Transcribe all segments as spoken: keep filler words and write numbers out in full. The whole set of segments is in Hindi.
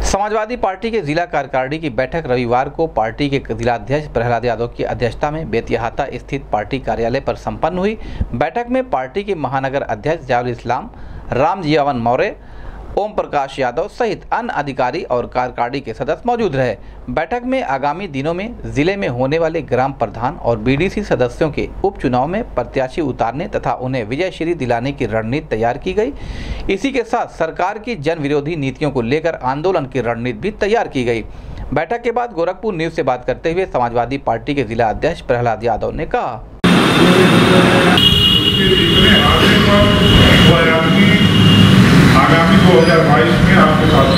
समाजवादी पार्टी के जिला कार्यकारिणी की बैठक रविवार को पार्टी के जिलाध्यक्ष प्रहलाद यादव की अध्यक्षता में बेतियाहाता स्थित पार्टी कार्यालय पर संपन्न हुई। बैठक में पार्टी के महानगर अध्यक्ष जावेद इस्लाम, राम जियावन मौर्य, ओम प्रकाश यादव सहित अन्य अधिकारी और कार्यकारिणी के सदस्य मौजूद रहे। बैठक में आगामी दिनों में जिले में होने वाले ग्राम प्रधान और बीडीसी सदस्यों के उपचुनाव में प्रत्याशी उतारने तथा उन्हें विजयश्री दिलाने की रणनीति तैयार की गई। इसी के साथ सरकार की जन विरोधी नीतियों को लेकर आंदोलन की रणनीति भी तैयार की गई। बैठक के बाद गोरखपुर न्यूज से बात करते हुए समाजवादी पार्टी के जिला अध्यक्ष प्रहलाद यादव ने कहा, आगामी दो हज़ार बाईस में आपके साथ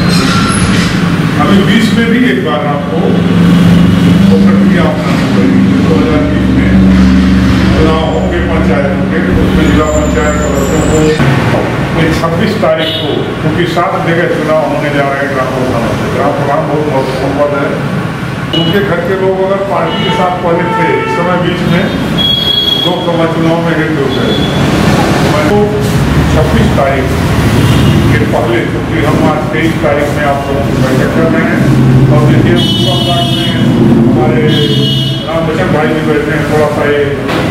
अभी बीस में भी एक बार आपको प्रक्रिया अपनानी पड़ेगी। दो हज़ार बीस में चुनाव होंगे पंचायतों के, उसमें जिला पंचायत सदस्यों को छब्बीस तारीख को, क्योंकि सात जगह चुनाव होने जा रहे हैं ग्राम प्रधानों से। ग्राम प्रधान बहुत महत्वपूर्ण पद है। उनके घर के लोग अगर पार्टी के साथ पहले थे, इस समय बीच में लोकसभा चुनाव में हिट हो गए, तो छब्बीस तारीख के पहले, क्योंकि हम आज तेईस तारीख में आप लोगों की बैठक कर रहे हैं और देखिए में हमारे राम बच्चन भाई भी बैठे हैं, थोड़ा सा ये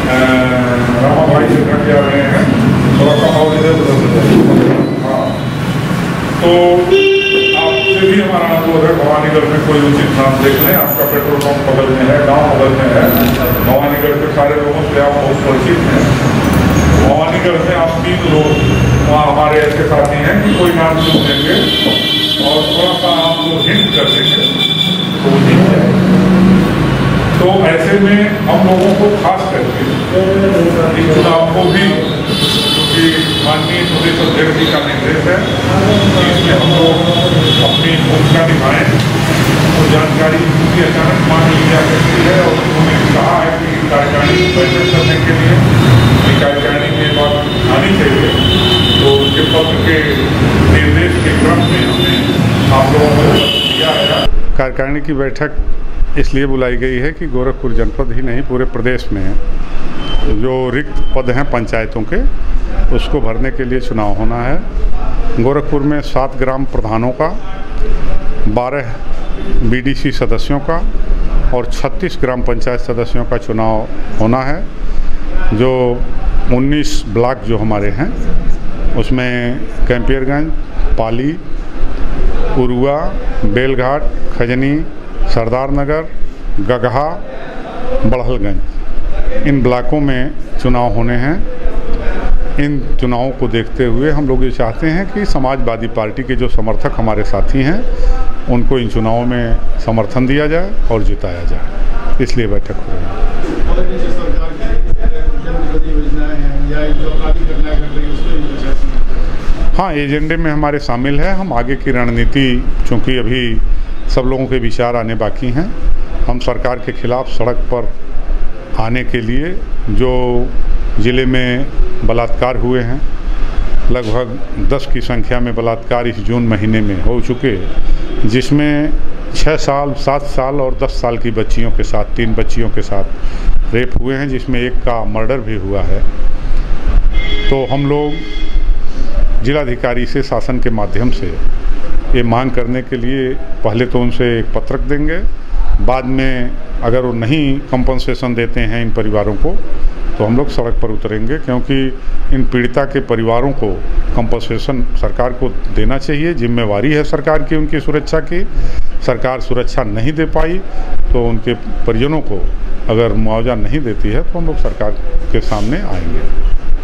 रामा भाई से घट जा रहे हैं, थोड़ा सा और इधर उधर। हाँ, तो आपसे भी हमारा अनुरोध है, भवानीगढ़ में कोई उचित नाम देख लें। आपका पेट्रोल पंप बगल में है, गाँव बगल में है, भवानीगढ़ के सारे लोगों से आप बहुत परिचित हैं। भवानीगढ़ में आप तीन लोग वहाँ हमारे ऐसे साथी हैं कि कोई नाम सुन देंगे और थोड़ा सा आप लोग हिंट कर देंगे तो जीत जाएगा। तो ऐसे में हम लोगों को खास करके इस चुनाव को भी, क्योंकि माननीय प्रदेश अध्यक्ष जी का निर्देश है कि इसमें हम लोग अपनी भूमिका निभाएं, तो जानकारी की अचानक मांग ली जा सकती है और उन्होंने कहा है कि कार्यकारिणी की बैठक करने के लिए कार्यकारिणी के बाद आनी चाहिए। तो उसके पत्र के निर्देश के क्रम में हमने आप लोगों को दिया है। कार्यकारिणी की बैठक इसलिए बुलाई गई है कि गोरखपुर जनपद ही नहीं पूरे प्रदेश में जो रिक्त पद हैं पंचायतों के, उसको भरने के लिए चुनाव होना है। गोरखपुर में सात ग्राम प्रधानों का, बारह बीडीसी सदस्यों का और छत्तीस ग्राम पंचायत सदस्यों का चुनाव होना है। जो उन्नीस ब्लॉक जो हमारे हैं उसमें कैंपियरगंज, पाली, उरुआ, बेलघाट, खजनी, सरदारनगर, गगहा, बड़हलगंज, इन ब्लॉकों में चुनाव होने हैं। इन चुनावों को देखते हुए हम लोग ये चाहते हैं कि समाजवादी पार्टी के जो समर्थक हमारे साथी हैं उनको इन चुनावों में समर्थन दिया जाए और जिताया जाए, इसलिए बैठक हो रही है। हाँ, एजेंडे में हमारे शामिल है। हम आगे की रणनीति, चूँकि अभी सब लोगों के विचार आने बाकी हैं, हम सरकार के खिलाफ सड़क पर आने के लिए, जो ज़िले में बलात्कार हुए हैं, लगभग दस की संख्या में बलात्कार इस जून महीने में हो चुके, जिसमें छः साल, सात साल और दस साल की बच्चियों के साथ, तीन बच्चियों के साथ रेप हुए हैं, जिसमें एक का मर्डर भी हुआ है। तो हम लोग जिलाधिकारी से शासन के माध्यम से ये मांग करने के लिए पहले तो उनसे एक पत्रक देंगे, बाद में अगर वो नहीं कंपनसेशन देते हैं इन परिवारों को तो हम लोग सड़क पर उतरेंगे, क्योंकि इन पीड़िता के परिवारों को कंपनसेशन सरकार को देना चाहिए। जिम्मेवारी है सरकार की उनकी सुरक्षा की। सरकार सुरक्षा नहीं दे पाई तो उनके परिजनों को अगर मुआवजा नहीं देती है तो हम लोग सरकार के सामने आएंगे।